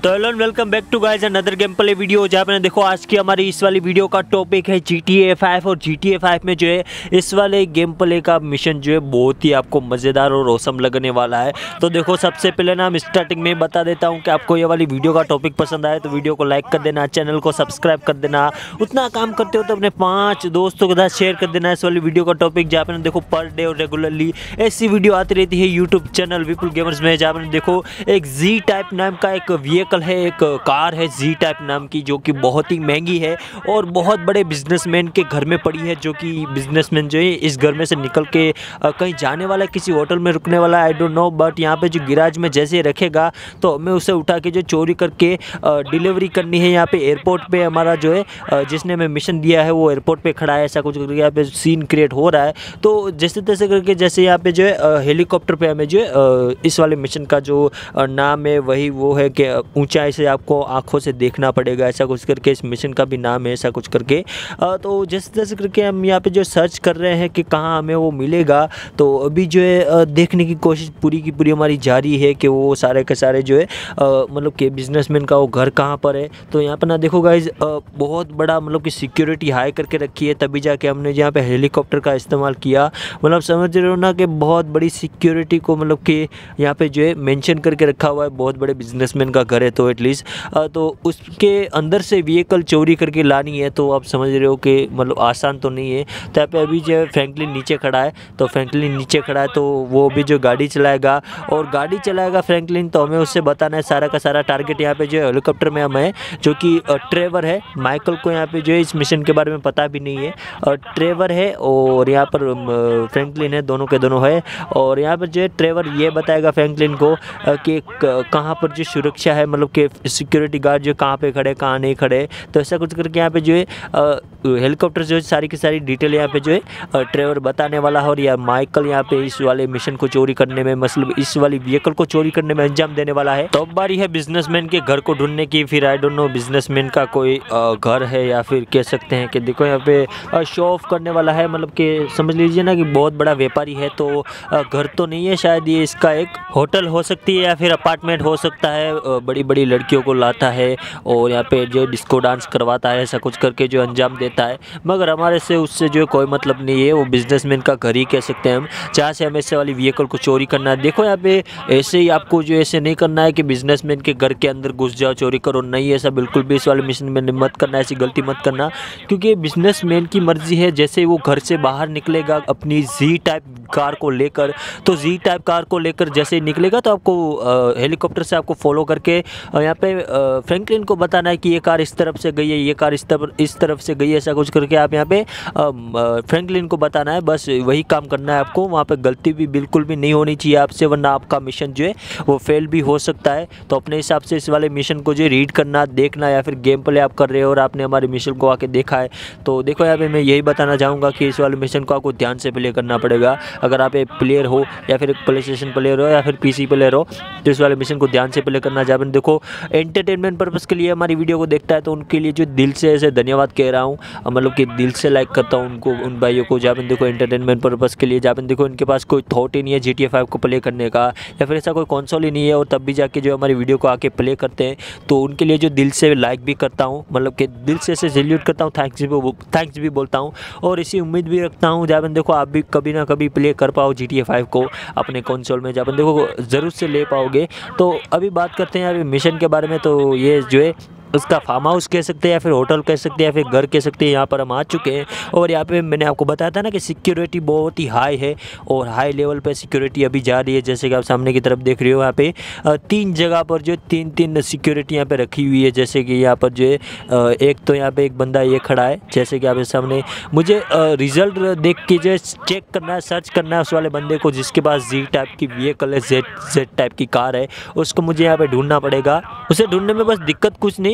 तो hello and welcome back to guys another game play video. जहाँ पे देखो आज की हमारी इस वाली वीडियो का टॉपिक है GTA 5 और GTA 5 में जो है इस वाले गेम प्ले का मिशन जो है बहुत ही आपको मज़ेदार और औसम लगने वाला है। तो देखो सबसे पहले ना हम स्टार्टिंग में बता देता हूँ कि आपको ये वाली वीडियो का टॉपिक पसंद आए तो वीडियो को लाइक कर देना, चैनल को सब्सक्राइब कर देना। उतना काम करते हो तो अपने 5 दोस्तों के साथ शेयर कर देना इस वाली वीडियो का टॉपिक। जहाँ पे देखो पर डे और रेगुलरली ऐसी वीडियो आती रहती है यूट्यूब चैनल विपुल गेमर्स में। जहाँ पे देखो एक जी टाइप नाम का एक व्हीकल है, एक कार है जी टाइप नाम की, जो कि बहुत ही महंगी है और बहुत बड़े बिजनेसमैन के घर में पड़ी है। जो कि बिजनेसमैन जो है इस घर में से निकल के कहीं जाने वाला है, किसी होटल में रुकने वाला है, आई डोंट नो। बट यहाँ पे जो गिराज में जैसे रखेगा तो हमें उसे उठा के जो चोरी करके डिलीवरी करनी है। यहाँ पे एयरपोर्ट पे हमारा जो है जिसने हमें मिशन दिया है वो एयरपोर्ट पे खड़ा है, ऐसा कुछ करके यहाँ पे सीन क्रिएट हो रहा है। तो जैसे तैसे करके जैसे यहाँ पे जो है हेलीकॉप्टर पे हमें जो है इस वाले मिशन का जो नाम है वही वो है कि ऊंचाई से आपको आंखों से देखना पड़ेगा, ऐसा कुछ करके इस मिशन का भी नाम है, ऐसा कुछ करके। तो जैसे तैसे करके हम यहाँ पे जो सर्च कर रहे हैं कि कहाँ हमें वो मिलेगा। तो अभी जो है देखने की कोशिश पूरी की पूरी हमारी जारी है कि वो सारे के सारे जो है मतलब कि बिजनेसमैन का वो घर कहाँ पर है। तो यहाँ पर ना देखो गाइज बहुत बड़ा मतलब कि सिक्योरिटी हाई करके रखी है, तभी जाके हमने यहाँ पे हेलीकॉप्टर का इस्तेमाल किया। मतलब समझ रहे हो ना कि बहुत बड़ी सिक्योरिटी को मतलब कि यहाँ पे जो है मेंशन करके रखा हुआ है, बहुत बड़े बिजनेसमैन का घर है। तो एटलीस्ट तो उसके अंदर से व्हीकल चोरी करके लानी है, तो आप समझ रहे हो कि मतलब आसान तो नहीं है। तो यहाँ पे अभी जो है फ्रैंकलिन नीचे खड़ा है, तो फ्रैंकलिन नीचे खड़ा है तो वो भी जो गाड़ी चलाएगा और गाड़ी चलाएगा फ्रैंकलिन, तो हमें उससे बताना है सारा का सारा टारगेट। यहाँ पे जो है हेलीकॉप्टर में हम है जो कि ट्रेवर है, माइकल को यहाँ पे जो है इस मिशन के बारे में पता भी नहीं है। ट्रेवर है और यहाँ पर फ्रैंकलिन है, दोनों के दोनों है। और यहाँ पर जो है ट्रेवर ये बताएगा फ्रैंकलिन को कि कहाँ पर जो सुरक्षा है, मतलब कि सिक्योरिटी गार्ड जो कहाँ पे खड़े कहाँ नहीं खड़े। तो ऐसा कुछ करके यहाँ पे जो है हेलीकॉप्टर जो है सारी की सारी डिटेल यहाँ पे जो है ट्रेवर बताने वाला है। और यार माइकल यहाँ पे इस वाले मिशन को चोरी करने में, मतलब इस वाली व्हीकल को चोरी करने में अंजाम देने वाला है। तो अब बारी है बिजनेसमैन के घर को ढूंढने की। फिर आई डोंट नो बिजनेसमैन का कोई घर है या फिर कह सकते हैं कि देखो यहाँ पे शो ऑफ करने वाला है, मतलब कि समझ लीजिए ना कि बहुत बड़ा व्यापारी है। तो घर तो नहीं है, शायद ये इसका एक होटल हो सकती है या फिर अपार्टमेंट हो सकता है। बड़ी बड़ी लड़कियों को लाता है और यहाँ पे जो डिस्को डांस करवाता है, ऐसा कुछ करके जो अंजाम देता है। मगर हमारे से उससे जो कोई मतलब नहीं है, वो बिजनेसमैन का घर ही कह सकते हैं हम, जहाँ से हमें ऐसे वाली व्हीकल को चोरी करना है। देखो यहाँ पे ऐसे ही आपको जो ऐसे नहीं करना है कि बिजनेसमैन के घर के अंदर घुस जाओ चोरी करो, नहीं ऐसा बिल्कुल भी इस वाले मिशन में मत करना, ऐसी गलती मत करना। क्योंकि बिजनेसमैन की मर्जी है, जैसे वो घर से बाहर निकलेगा अपनी जी टाइप कार को लेकर, तो जी टाइप कार को लेकर जैसे निकलेगा तो आपको हेलीकॉप्टर से आपको फॉलो करके यहाँ पे फ्रैंकलिन को बताना है कि ये कार इस तरफ से गई है, ये कार इस तरफ से गई है, ऐसा कुछ करके आप यहाँ पे फ्रैंकलिन को बताना है। बस वही काम करना है आपको, वहाँ पे गलती भी बिल्कुल भी नहीं होनी चाहिए आपसे, वरना आपका मिशन जो है वो फेल भी हो सकता है। तो अपने हिसाब से इस वाले मिशन को जो रीड करना, देखना, या फिर गेम प्ले आप कर रहे हो और आपने हमारे मिशन को आके देखा है तो देखो यहाँ पे मैं यही बताना चाहूँगा कि इस वाले मिशन को आपको ध्यान से प्ले करना पड़ेगा। अगर आप एक प्लेयर हो या फिर एक प्ले स्टेशन प्लेयर हो या फिर PC प्लेयर हो तो इस वाले मिशन को ध्यान से प्ले करना। जब देखो एंटरटेनमेंट पर्पज़ के लिए हमारी वीडियो को देखता है तो उनके लिए जो दिल से ऐसे धन्यवाद कह रहा हूँ, मतलब कि दिल से लाइक करता हूँ उनको, उन भाइयों को। जब देखो एंटरटेनमेंट पर्पज़ के लिए, जब देखो इनके पास कोई थॉट ही नहीं है GTA 5 को प्ले करने का, या फिर ऐसा कोई कंसोल ही नहीं है, और तब भी जाके जो हमारी वीडियो को आके प्ले करते हैं, तो उनके लिए जो दिल से लाइक भी करता हूँ, मतलब कि दिल से ऐसे सैल्यूट करता हूँ, थैंक्स भी बोलता हूँ। और इसी उम्मीद भी रखता हूँ जब देखो आप भी कभी ना कभी प्ले कर पाओ GTA 5 को अपने कंसोल में, जब देखो ज़रूर से ले पाओगे। तो अभी बात करते हैं अभी मिशन के बारे में। तो ये जो है उसका फार्म हाउस कह सकते हैं या फिर होटल कह सकते हैं या फिर घर कह सकते हैं, यहाँ पर हम आ चुके हैं। और यहाँ पे मैंने आपको बताया था ना कि सिक्योरिटी बहुत ही हाई है और हाई लेवल पे सिक्योरिटी अभी जा रही है। जैसे कि आप सामने की तरफ देख रहे हो, यहाँ पे 3 जगह पर जो 3 सिक्योरिटी यहाँ पे रखी हुई है। जैसे कि यहाँ पर जो है एक तो यहाँ पे एक बंदा ये खड़ा है, जैसे कि आप सामने मुझे रिजल्ट देख के जो चेक करना है, सर्च करना है उस वाले बंदे को जिसके पास जी टाइप की व्हीकल है, जेड टाइप की कार है, उसको मुझे यहाँ पे ढूंढना पड़ेगा। उसे ढूंढने में बस दिक्कत कुछ नहीं है,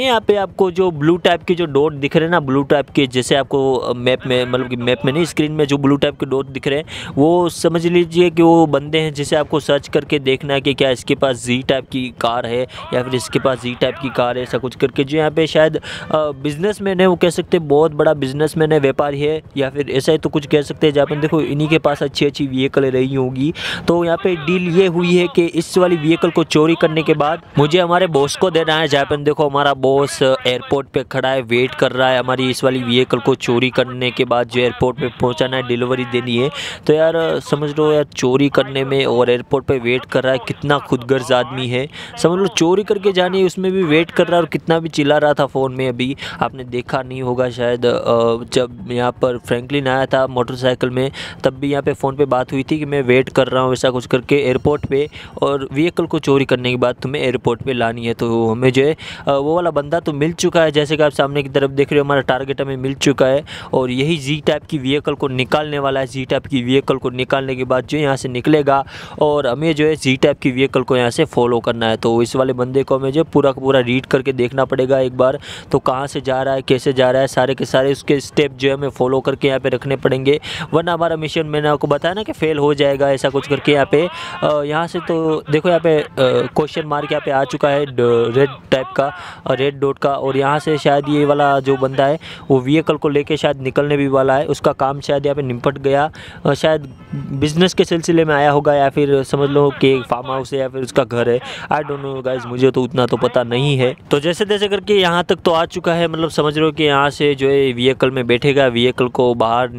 यहाँ पे आपको जो ब्लू टाइप के जो डॉट दिख रहे हैं ना, ब्लू टाइप के, जैसे आपको मैप में, मतलब कि मैप में नहीं, स्क्रीन में जो ब्लू टाइप के डॉट दिख रहे हैं वो समझ लीजिए कि वो बंदे हैं जिसे आपको सर्च करके देखना है कि क्या इसके पास जी टाइप की कार है या फिर इसके पास जी टाइप की कार है, ऐसा कुछ करके। जो यहाँ पे शायद बिजनेसमैन है, वो कह सकते हैं बहुत बड़ा बिजनेसमैन है, व्यापारी है, या फिर ऐसा ही तो कुछ कह सकते हैं। जहाँ पर देखो इन्हीं के पास अच्छी अच्छी व्हीकल रही होगी। तो यहाँ पे डील ये हुई है कि इस वाली व्हीकल को चोरी करने के बाद मुझे हमारे बॉस को देना है। जहाँ पे देखो हमारा बॉस एयरपोर्ट पे खड़ा है, वेट कर रहा है हमारी इस वाली व्हीकल को चोरी करने के बाद जो एयरपोर्ट पे पहुंचाना है, डिलीवरी देनी है। तो यार समझ लो यार, चोरी करने में और एयरपोर्ट पे वेट कर रहा है, कितना खुदगर्ज आदमी है। समझ लो चोरी करके जानी है, उसमें भी वेट कर रहा है, और कितना भी चिल्ला रहा था फ़ोन में। अभी आपने देखा नहीं होगा शायद, जब यहाँ पर फ्रैंकलिन आया था मोटरसाइकिल में, तब भी यहाँ पे फ़ोन पे बात हुई थी कि मैं वेट कर रहा हूँ, ऐसा कुछ करके एयरपोर्ट पे, और व्हीकल को चोरी करने के बाद तुम्हें एयरपोर्ट पे लानी है। तो हमें जो है वो वाला बंदा तो मिल चुका है, जैसे कि आप सामने की तरफ देख रहे हो, हमारा टारगेट हमें मिल चुका है, और यही जी टाइप की व्हीकल को निकालने वाला है। जी टाइप की व्हीकल को निकालने के बाद जो यहाँ से निकलेगा, और हमें जो है जी टाइप की व्हीकल को यहाँ से फॉलो करना है। तो इस वाले बंदे को हमें जो पूरा का पूरा रीड करके देखना पड़ेगा एक बार, तो कहाँ से जा रहा है, कैसे जा रहा है, सारे के सारे उसके स्टेप जो है हमें फॉलो करके यहाँ पे रखने पड़ेंगे, वरना हमारा मिशन, मैंने आपको बताया ना कि फेल हो जाएगा, ऐसा कुछ करके। यहाँ पे यहाँ से तो देखो यहाँ पे क्वेश्चन मार्क यहाँ पे आ चुका है, रेड टाइप का, रेड डॉट का, और यहाँ से शायद ये वाला जो बंदा है वो व्हीकल को लेके शायद निकलने भी वाला है, उसका काम शायद यहाँ पे निपट गया, शायद बिजनेस के सिलसिले में आया होगा, या फिर समझ लो कि फार्म हाउस है या फिर उसका घर है, आई डोंट नो गाइज, मुझे तो उतना तो पता नहीं है। तो जैसे तैसे करके यहाँ तक तो आ चुका है, मतलब समझ लो कि यहाँ से जो है व्हीकल में बैठेगा, व्हीकल को बाहर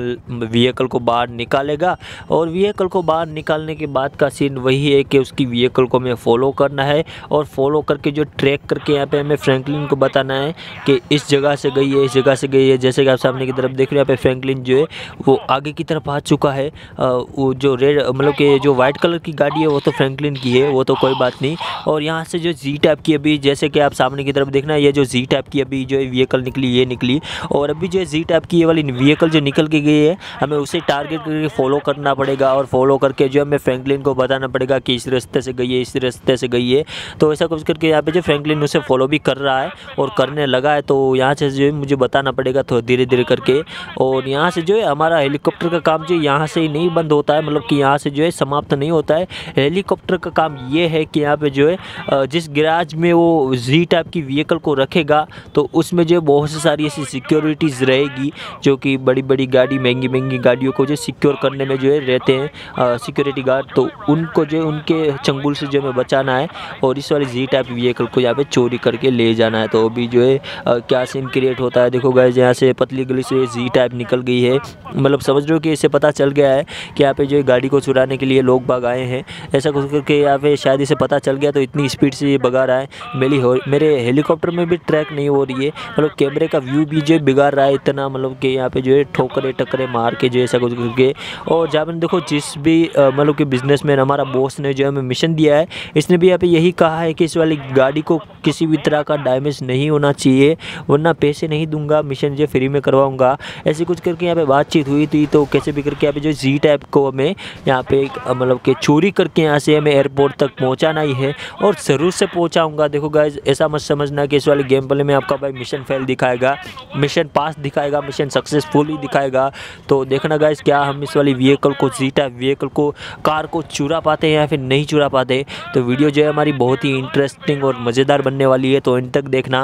निकालेगा, और व्हीकल को बाहर निकालने के बाद का सीन वही है कि उसकी व्हीकल को हमें फॉलो करना है, और फॉलो करके जो ट्रैक करके यहाँ पे हमें फ्रैंकलिन को बताना है कि इस जगह से गई है, इस जगह से गई है। जैसे कि आप सामने की तरफ देख रहे हो, यहाँ पे फ्रैंकलिन जो है वो आगे की तरफ आ चुका है। वो जो रेड, मतलब कि जो वाइट कलर की गाड़ी है वो तो फ्रैंकलिन की है, वो तो कोई बात नहीं। और यहाँ से जो जी टाइप की अभी, जैसे कि आप सामने की तरफ देखना, ये जो जी टाइप की अभी जो है व्हीकल निकली, ये निकली, और अभी जो है जी टाइप की ये वाली व्हीकल जो निकल के गई है, हमें उसे टारगेट करके फॉलो करना पड़ेगा, और फॉलो करके जो हमें फ्रैंकलिन को बताना पड़ेगा कि इस रास्ते से गई है, इस रास्ते से गई है। तो ऐसा कुछ करके यहाँ पे जो फ्रैंकलिन उसे फॉलो भी कर रहा है और करने लगा है। तो यहाँ से जो है मुझे बताना पड़ेगा थोड़ा धीरे धीरे करके। और यहाँ से जो है हमारा हेलीकॉप्टर का काम जो यहाँ से ही नहीं बंद होता है, मतलब कि यहाँ से जो है समाप्त नहीं होता है। हेलीकॉप्टर का काम ये है कि यहाँ पे जो है जिस गैराज में वो जी टाइप की व्हीकल को रखेगा, तो उसमें जो बहुत सी सारी ऐसी सिक्योरिटीज़ रहेगी, जो कि बड़ी बड़ी गाड़ी, महंगी महंगी गाड़ियों को जो सिक्योर करने में जो है रहते हैं सिक्योरिटी गार्ड। तो उनको जो उनके चंगुल से जो हमें बचाना है, और इस वाली जी टाइप व्हीकल को यहाँ पे चोरी करके ले जाना है। तो अभी जो है क्या सीन क्रिएट होता है देखो गाइस। यहाँ से पतली गली से जी टाइप निकल गई है, मतलब समझ रहे हो कि इसे पता चल गया है कि यहाँ पे जो है गाड़ी को चुराने के लिए लोग भाग आए हैं, ऐसा कुछ करके यहाँ पे शायद इसे पता चल गया, तो इतनी स्पीड से ये भगा रहा है। मेरे हेलीकॉप्टर में भी ट्रैक नहीं हो रही है, मतलब कैमरे का व्यू भी जो बिगाड़ रहा है इतना, मतलब कि यहाँ पे जो है ठोकरे टकरे मार के जो ऐसा कुछ करके। और जहाँ पर देखो जिस भी मतलब कि बिजनेसमैन हमारा बॉस ने जो हमें मिशन दिया है, इसने भी यहाँ पे यही कहा है कि इस वाली गाड़ी को किसी भी तरह का डैमेज नहीं होना चाहिए, वरना पैसे नहीं दूंगा, मिशन जो फ्री में करवाऊंगा, ऐसी कुछ करके यहाँ पे बातचीत हुई थी। तो कैसे भी करके यहाँ पे जो जी टाइप को हमें यहाँ पे मतलब कि चोरी करके यहाँ से हमें एयरपोर्ट तक पहुँचाना ही है, और ज़रूर से पहुँचाऊँगा। देखो गाइज, ऐसा मत समझना कि इस वाले गेम प्ले में आपका भाई मिशन फेल दिखाएगा, मिशन पास दिखाएगा, मिशन सक्सेसफुल ही दिखाएगा। तो देखना गाइज, क्या हम इस वाली व्हीकल को, जी टाइप व्हीकल को, कार को चुरा पाते हैं या फिर नहीं चुरा पाते। तो वीडियो जो है हमारी बहुत ही इंटरेस्टिंग और मज़ेदार बनने वाली है, तो इन तक देखना।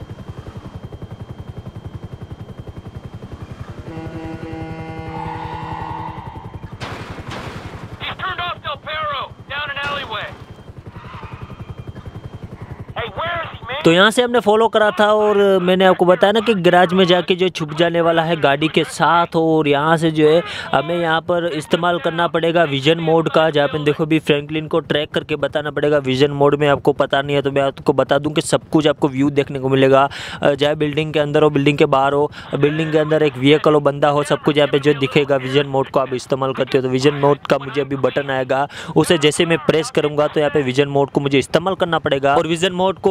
तो यहाँ से हमने फॉलो करा था, और मैंने आपको बताया ना कि गैराज में जाके जो छुप जाने वाला है गाड़ी के साथ। और यहाँ से जो है हमें यहाँ पर इस्तेमाल करना पड़ेगा विजन मोड का, जहाँ पे देखो भी फ्रैंकलिन को ट्रैक करके बताना पड़ेगा। विजन मोड में आपको पता नहीं है तो मैं आपको बता दूं कि सब कुछ आपको व्यू देखने को मिलेगा, चाहे बिल्डिंग के अंदर हो, बिल्डिंग के बाहर हो, बिल्डिंग के अंदर एक व्हीकल हो, बंदा हो, सब कुछ यहाँ पे जो दिखेगा। विजन मोड को आप इस्तेमाल करते हो तो विजन मोड का मुझे अभी बटन आएगा, उसे जैसे मैं प्रेस करूँगा तो यहाँ पे विजन मोड को मुझे इस्तेमाल करना पड़ेगा। और विजन मोड को इस्तेमाल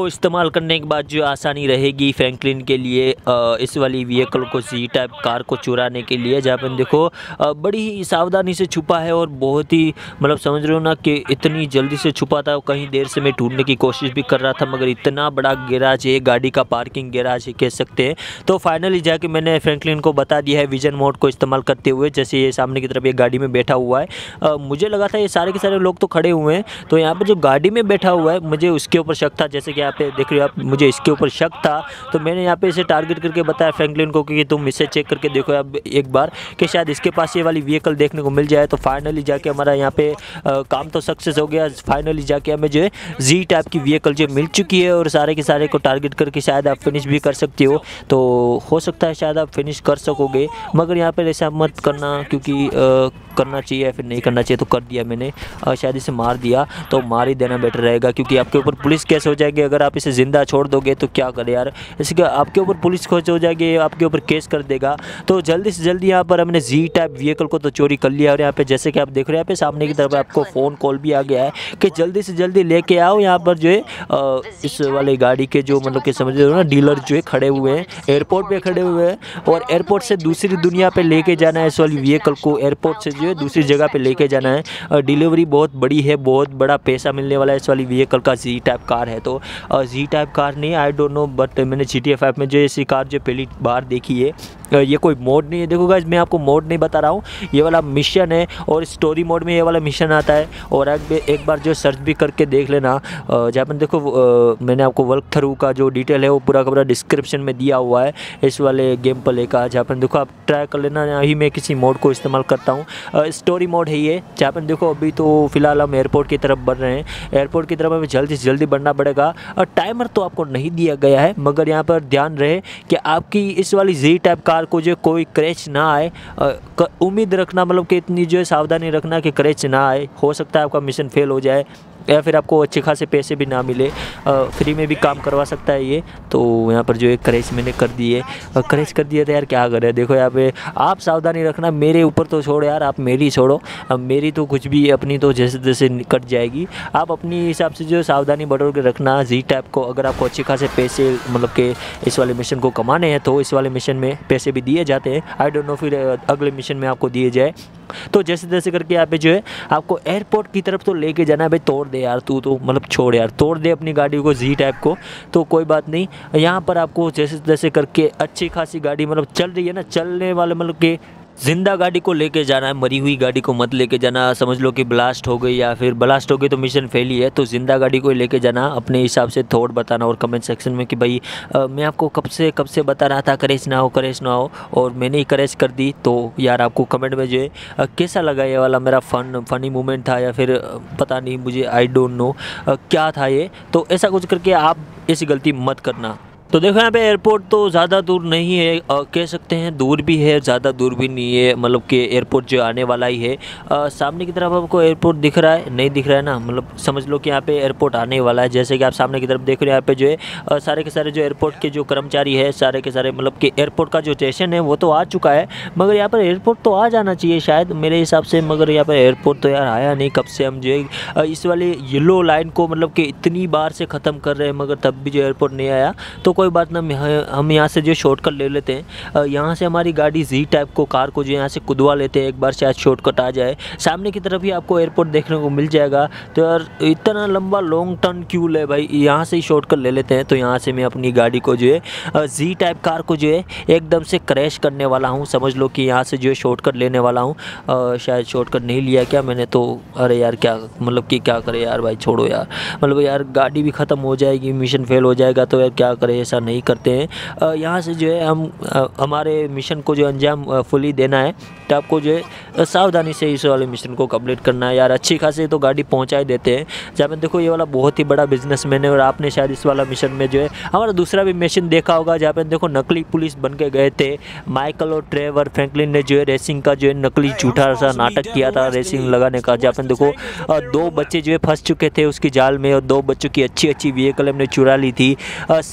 इस्तेमाल करने के बाद जो आसानी रहेगी फ्रैंकलिन के लिए इस वाली व्हीकल को जी टाइप कार को चुराने के लिए। जहाँ पर देखो बड़ी ही सावधानी से छुपा है और बहुत ही मतलब समझ रहे हो ना कि इतनी जल्दी से छुपा था। कहीं देर से मैं ढूंढने की कोशिश भी कर रहा था, मगर इतना बड़ा गैराज है, गाड़ी का पार्किंग गैराज है कह सकते हैं। तो फाइनली जाके मैंने फ्रैंकलिन को बता दिया है विजन मोड को इस्तेमाल करते हुए। जैसे ये सामने की तरफ एक गाड़ी में बैठा हुआ है, मुझे लगा था ये सारे के सारे लोग तो खड़े हुए हैं, तो यहाँ पर जो गाड़ी में बैठा हुआ है मुझे उसके ऊपर शक था। जैसे कि यहाँ पे देख रहे हो आप, मुझे इसके ऊपर शक था, तो मैंने यहाँ पे इसे टारगेट करके बताया फ्रैंकलिन को कि तुम इसे चेक करके देखो अब एक बार कि शायद इसके पास ये वाली व्हीकल देखने को मिल जाए। तो फाइनली जाके हमारा यहाँ पे काम तो सक्सेस हो गया। फाइनली जाके हमें जो है जी टाइप की व्हीकल जो मिल चुकी है और सारे के सारे को टारगेट करके शायद आप फिनिश भी कर सकते हो। तो हो सकता है शायद आप फिनिश कर सकोगे, मगर यहाँ पर ऐसा मत करना, क्योंकि करना चाहिए या फिर नहीं करना चाहिए। तो कर दिया मैंने, शायद इसे मार दिया, तो मार ही देना बेटर रहेगा, क्योंकि आपके ऊपर पुलिस केस हो जाएगी। अगर आप इसे ज़िंदा छोड़ दोगे तो क्या करे यार, इसके आपके ऊपर पुलिस केस हो जाएगी, आपके ऊपर केस कर देगा। तो जल्दी से जल्दी यहाँ पर हमने जी टाइप व्हीकल को तो चोरी कर लिया। और यहाँ पे जैसे कि आप देख रहे हैं यहाँ पे सामने की तरफ आपको फ़ोन कॉल भी आ गया है कि जल्दी से जल्दी लेके आओ। यहाँ पर जो है इस वाली गाड़ी के जो मतलब कि समझ रहे हो ना डीलर जो है खड़े हुए हैं, एयरपोर्ट पे खड़े हुए हैं, और एयरपोर्ट से दूसरी दुनिया पे लेके जाना है इस वाली व्हीकल को। एयरपोर्ट से जो है दूसरी जगह पे लेके जाना है। डिलीवरी बहुत बड़ी है, बहुत बड़ा पैसा मिलने वाला है इस वाली व्हीकल का। जी टाइप कार है, तो जी टाइप कार नहीं, आई डोंट नो, बट मैंने GTA 5 में जो ऐसी कार जो पहली बार देखी है। ये कोई मोड नहीं है, देखो गाइस मैं आपको मोड नहीं बता रहा हूँ, ये वाला मिशन है और स्टोरी मोड में ये वाला मिशन आता है। और एक बार जो सर्च भी करके देख लेना, जहाँ पर देखो मैंने आपको वर्क थ्रू का जो डिटेल है वो पूरा का पूरा डिस्क्रिप्शन में दिया हुआ है इस वाले गेम प्ले का। जहाँ पर देखो आप ट्राई कर लेना, ही मैं किसी मोड को इस्तेमाल करता हूँ। स्टोरी मोड है ये। जहाँ पर देखो अभी तो फिलहाल हम एयरपोर्ट की तरफ बढ़ रहे हैं, एयरपोर्ट की तरफ हमें जल्दी से जल्दी बढ़ना पड़ेगा। और टाइमर तो आपको नहीं दिया गया है, मगर यहाँ पर ध्यान रहे कि आपकी इस वाली जी टाइप कार को जो कोई क्रैश ना आए। उम्मीद रखना, मतलब कि इतनी जो है सावधानी रखना कि क्रैश ना आए। हो सकता है आपका मिशन फेल हो जाए या फिर आपको अच्छे खासे पैसे भी ना मिले, फ्री में भी काम करवा सकता है ये। तो यहाँ पर जो है क्रैश मैंने कर दिए, क्रैश कर दिया था यार, क्या करें। देखो यहाँ पे आप सावधानी रखना, मेरे ऊपर तो छोड़ो यार, आप मेरी छोड़ो, अब मेरी तो कुछ भी अपनी तो जैसे जैसे कट जाएगी। आप अपनी हिसाब से जो सावधानी बढ़ो के रखना जी टाइप को। अगर आपको अच्छे खासे पैसे मतलब कि इस वाले मिशन को कमाने हैं तो इस वाले मिशन में पैसे भी दिए जाते हैं। आई डोंट नो फिर अगले मिशन में आपको दिए जाए। तो जैसे जैसे करके यहाँ पे जो है आपको एयरपोर्ट की तरफ तो लेके जाना है। भाई तोड़ दे यार, तू तो मतलब छोड़ यार, तोड़ दे अपनी गाड़ी को जी टाइप को, तो कोई बात नहीं। यहाँ पर आपको जैसे जैसे करके अच्छी खासी गाड़ी मतलब चल रही है ना, चलने वाले मतलब कि जिंदा गाड़ी को लेके जाना है, मरी हुई गाड़ी को मत लेके जाना। समझ लो कि ब्लास्ट हो गई या फिर ब्लास्ट हो गई तो मिशन फेल ही है। तो जिंदा गाड़ी को लेके जाना, अपने हिसाब से थोड़ बताना और कमेंट सेक्शन में कि भाई मैं आपको कब से बता रहा था क्रैश ना हो क्रैश ना हो, और मैंने ही क्रैश कर दी। तो यार आपको कमेंट में जो है कैसा लगा ये वाला मेरा फनी मोमेंट था या फिर पता नहीं, मुझे आई डोंट नो क्या था ये। तो ऐसा कुछ करके आप ऐसी गलती मत करना। तो देखो यहाँ पे एयरपोर्ट तो ज़्यादा दूर नहीं है, कह सकते हैं दूर भी है ज़्यादा दूर भी नहीं है, मतलब कि एयरपोर्ट जो आने वाला ही है। सामने की तरफ आपको एयरपोर्ट दिख रहा है, नहीं दिख रहा है ना, मतलब समझ लो कि यहाँ पे एयरपोर्ट आने वाला है। जैसे कि आप सामने की तरफ देख रहे हो यहाँ पे जो है सारे के सारे जो एयरपोर्ट के जो कर्मचारी है, सारे के सारे मतलब कि एयरपोर्ट का जो स्टेशन है वो तो आ चुका है, मगर यहाँ पर एयरपोर्ट तो आ जाना चाहिए शायद मेरे हिसाब से, मगर यहाँ पर एयरपोर्ट तो यार आया नहीं। कब से हम जो है इस वाले येलो लाइन को मतलब कि इतनी बार से ख़त्म कर रहे हैं, मगर तब भी जो एयरपोर्ट नहीं आया। तो कोई बात ना, हम यहाँ से जो शॉर्टकट ले लेते हैं, यहाँ से हमारी गाड़ी जी टाइप को कार को जो यहाँ से कुदवा लेते हैं, एक बार शायद शॉर्टकट आ जाए। सामने की तरफ ही आपको एयरपोर्ट देखने को मिल जाएगा। तो यार इतना लंबा लॉन्ग टर्न क्यों ले भाई, यहाँ से ही शॉर्टकट ले लेते हैं। तो यहाँ से मैं अपनी गाड़ी को जो है जी टाइप कार को जो है एकदम से क्रैश करने वाला हूँ। समझ लो कि यहाँ से जो है शॉर्टकट लेने वाला हूँ। शायद शॉर्टकट नहीं लिया क्या मैंने, तो अरे यार क्या मतलब कि क्या करे यार भाई, छोड़ो यार, मतलब यार गाड़ी भी ख़त्म हो जाएगी, मिशन फेल हो जाएगा, तो यार क्या करे, ऐसा नहीं करते हैं। यहाँ से जो है हम हमारे मिशन को जो अंजाम फुली देना है, तो आपको जो है सावधानी से इस वाले मिशन को कंप्लीट करना है। यार अच्छी खासी तो गाड़ी पहुँचा ही देते हैं। जहाँ पे देखो ये वाला बहुत ही बड़ा बिजनेसमैन है, और आपने शायद इस वाला मिशन में जो है हमारा दूसरा भी मिशन देखा होगा, जहाँ पे देखो नकली पुलिस बन के गए थे। माइकल और ट्रेवर फ्रैंकलिन ने जो है रेसिंग का जो है नकली झूठा सा नाटक किया था रेसिंग लगाने का। जहाँ पे देखो 2 बच्चे जो है फंस चुके थे उसकी जाल में, और 2 बच्चों की अच्छी व्हीकल हमने चुरा ली थी। सेम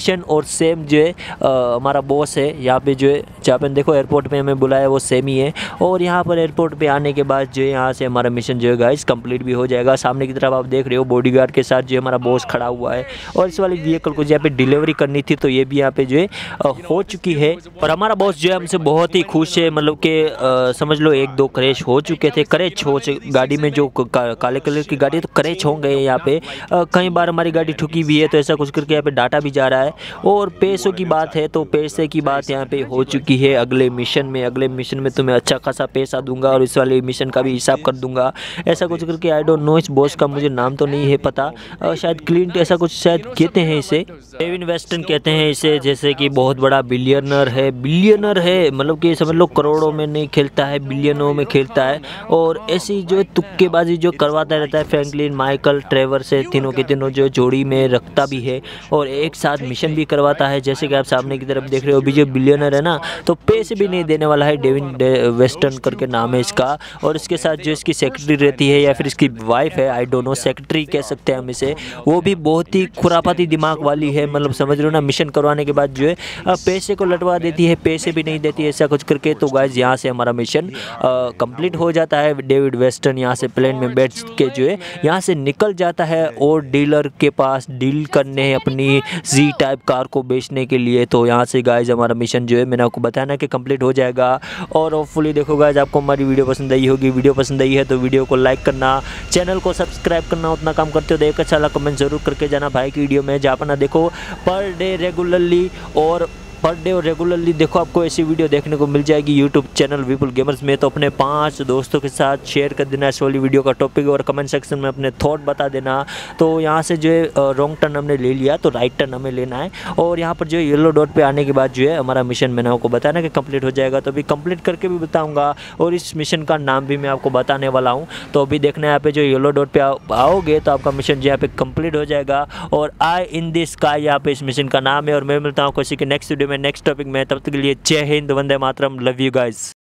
मिशन और सेम जो है हमारा बॉस है यहाँ पे जो है, जहाँ पे देखो एयरपोर्ट पे हमें बुलाया वो सेम ही है। और यहाँ पर एयरपोर्ट पे आने के बाद जो है यहाँ से हमारा मिशन जो है गाइस कंप्लीट भी हो जाएगा। सामने की तरफ आप देख रहे हो बॉडीगार्ड के साथ जो हमारा बॉस खड़ा हुआ है और इस वाली व्हीकल को यहाँ पे डिलीवरी करनी थी, तो ये भी यहाँ पे जो है हो चुकी है। और हमारा बॉस जो है हमसे बहुत ही खुश है, मतलब कि समझ लो 1-2 क्रैश हो चुके थे, क्रैच हो गाड़ी में जो काले कलर की गाड़ी है तो क्रैच हो गए यहाँ पे। कई बार हमारी गाड़ी ठुकी भी है, तो ऐसा कुछ करके यहाँ पे डाटा भी जा रहा है। और पैसों की बात है तो पैसे की बात यहाँ पे हो चुकी है। अगले मिशन में तुम्हें अच्छा खासा पैसा दूंगा और इस वाले मिशन का भी हिसाब कर दूंगा, ऐसा कुछ करके। आई डोंट नो इस बॉस का मुझे नाम तो नहीं है पता, शायद क्लिंट ऐसा कुछ शायद कहते हैं इसे, डेविन वेस्टन कहते हैं इसे। जैसे कि बहुत बड़ा बिलियनर है, मतलब कि समझ लो करोड़ों में नहीं खेलता है, बिलियनों में खेलता है। और ऐसी जो तुक्केबाजी जो करवाता रहता है फ्रैंकलिन, माइकल, ट्रेवर से तीनों के तीनों जो जोड़ी में रखता भी है और एक साथ मिशन भी करवाता है। जैसे कि आप सामने की तरफ देख रहे हो, अभी जो बिलियनर है ना तो पैसे भी नहीं देने वाला है, डेविन वेस्टन करके नाम है इसका। और इसके साथ जो इसकी सेक्रेटरी रहती है या फिर इसकी वाइफ है, आई डोंट नो, सेक्रेटरी कह सकते हैं हम इसे, वो भी बहुत ही खुरापाती दिमाग वाली है। मतलब समझ रहे हो ना, मिशन करवाने के बाद जो है पैसे को लटवा देती है, पैसे भी नहीं देती है, ऐसा कुछ करके। तो गाइस यहाँ से हमारा मिशन कंप्लीट हो जाता है। डेविड वेस्टन यहाँ से प्लेन में बैठ के जो है यहाँ से निकल जाता है और डीलर के पास डील करने अपनी जी टाइप कार को बेचने के लिए। तो यहाँ से गाइस हमारा मिशन जो है मैंने आपको बताया ना कि कंप्लीट हो जाएगा। और होपफुली देखो गाइस आपको हमारी वीडियो पसंद आई होगी। वीडियो पसंद आई है तो वीडियो को लाइक करना, चैनल को सब्सक्राइब करना, उतना काम करते हो तो एक अच्छा कमेंट जरूर करके जाना भाई की वीडियो में, जहाँ पर ना देखो पर डे रेगुलरली देखो आपको ऐसी वीडियो देखने को मिल जाएगी यूट्यूब चैनल विपुल गेमर्स में। तो अपने 5 दोस्तों के साथ शेयर कर देना इस वाली वीडियो का टॉपिक और कमेंट सेक्शन में अपने थॉट बता देना। तो यहाँ से जो है रॉन्ग टर्न हमने ले लिया तो राइट टर्न हमें लेना है। और यहाँ पर जो है येलो डॉट पे आने के बाद जो है हमारा मिशन मैंने आपको बताया कि कंप्लीट हो जाएगा, तो अभी कंप्लीट करके भी बताऊँगा और इस मिशन का नाम भी मैं आपको बताने वाला हूँ। तो अभी देखना है यहाँ पे जो येलो डॉट पे आओगे तो आपका मिशन जो यहाँ पे कंप्लीट हो जाएगा। और आई इन दिस स्काई यहाँ पे इस मिशन का नाम है। और मैं मिलता हूँ किसी के नेक्स्ट वीडियो में नेक्स्ट टॉपिक में, तब तक के लिए जय हिंद, वंदे मातरम, लव यू गाइस।